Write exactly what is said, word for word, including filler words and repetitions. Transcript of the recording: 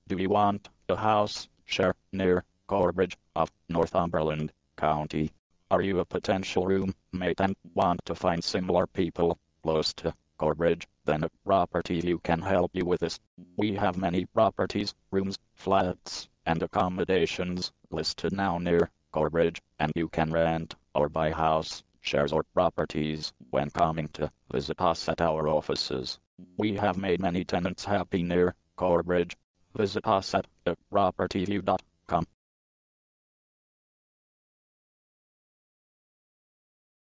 Do you want a house share near Corbridge of Northumberland County? Are you a potential roommate and want to find similar people close to Corbridge? Then a property view can help you with this. We have many properties, rooms, flats, and accommodations listed now near Corbridge, and you can rent or buy house shares or properties when coming to visit us at our offices. We have made many tenants happy near Corbridge. Visit us at the property view dot com.